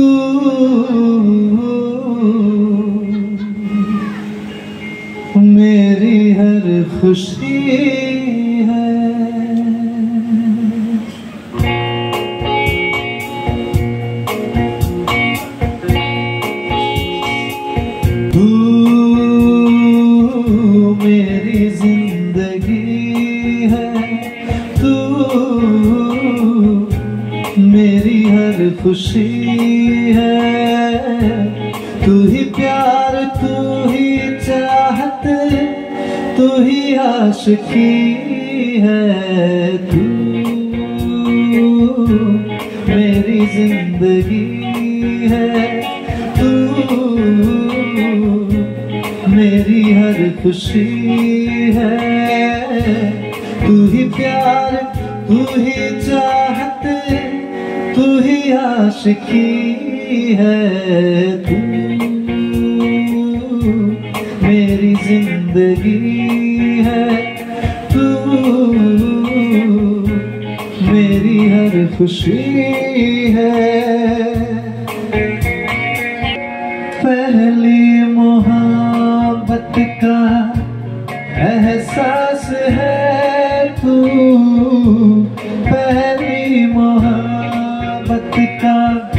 मेरी हर खुशी है। तू मेरी जिंदगी है, तू मेरी हर खुशी है। तू ही प्यार, तू ही चाहत, तू ही आशिकी है। तू मेरी जिंदगी है, तू मेरी हर खुशी है। तू ही प्यार, तू ही चाहत, तू ही आशिकी है। तू मेरी जिंदगी है, तू मेरी हर खुशी है। पहली मोहब्बत का एहसास है तू, पहली मोहब्बत का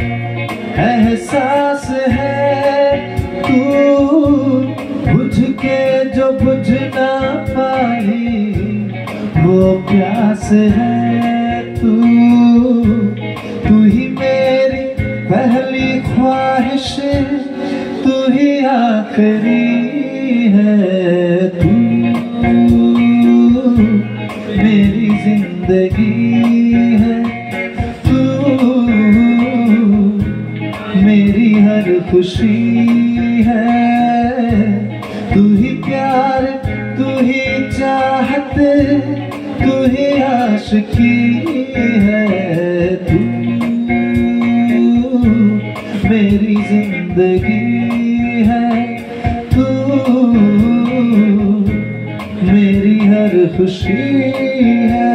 एहसास है तू। बुझ के जो बुझ ना पाई वो प्यास है तू। तू ही मेरी पहली ख्वाहिश, तू ही आखिरी है। तू मेरी जिंदगी है, तू मेरी हर खुशी है। तू ही प्यार, तू ही चाहत, तू ही आशिकी है। तू मेरी जिंदगी है, तू मेरी हर खुशी है।